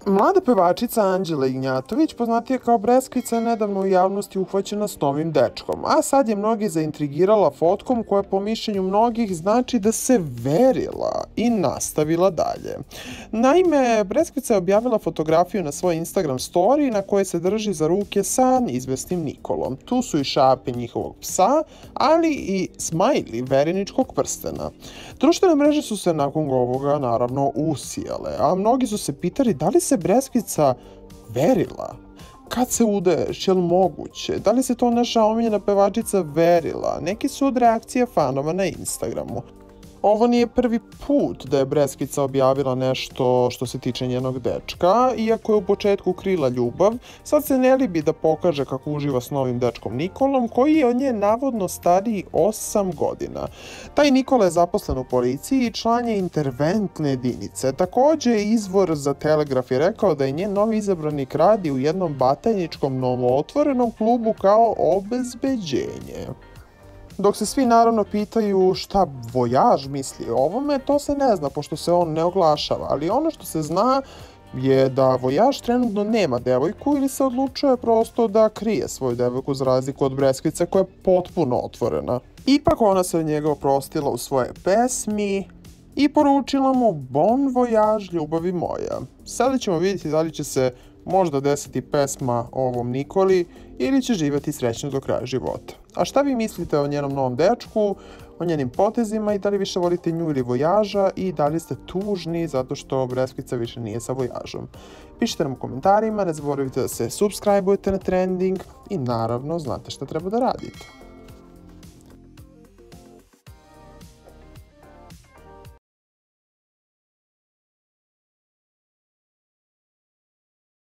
Mlada pevačica Anđela Ignjatović, poznatija kao Breskvica, je nedavno u javnosti uhvaćena s novim dečkom, a sad je mnogi zaintrigirala fotkom koja po mišljenju mnogih znači da se verila i nastavila dalje. Naime, Breskvica je objavila fotografiju na svoj Instagram story na kojoj se drži za ruke sa izvesnim Nikolom. Tu su i šape njihovog psa, ali i smajli vereničkog prstena. Društvene mreže su se nakon ovoga naravno usijale, a mnogi su se pitali da li se Breskvica verila? Kad se udaješ, je li moguće? Da li se to naša omiljena pevačica verila? Neki su od reakcije fanova na Instagramu. Ovo nije prvi put da je Breskvica objavila nešto što se tiče njenog dečka, iako je u početku krila ljubav, sad se ne libi da pokaže kako uživa s novim dečkom Nikolom, koji je od nje navodno stariji 8 godina. Taj Nikola je zaposlen u policiji i član je interventne jedinice. Takođe, izvor za Telegraf je rekao da je njen novi izabranik radi u jednom batajničkom novootvorenom klubu kao obezbeđenje. Dok se svi naravno pitaju šta Vojaž misli o ovome, to se ne zna pošto se on ne oglašava, ali ono što se zna je da Vojaž trenutno nema devojku ili se odlučuje prosto da krije svoju devojku za razliku od Breskvice koja je potpuno otvorena. Ipak ona se od njega oprostila u svoje pesmi i poručila mu Bon voyage ljubavi moja. Sada ćemo vidjeti da li će se možda desiti pesma o ovom Nikoli ili će živjeti srećno do kraja života. A šta vi mislite o njenom novom dečku, o njenim potezima i da li više volite nju ili Vojaža i da li ste tužni zato što Breskvica više nije sa Vojažom? Pišite nam u komentarima, ne zaboravite da se subscribe-ujete na Trending i naravno znate šta treba da radite.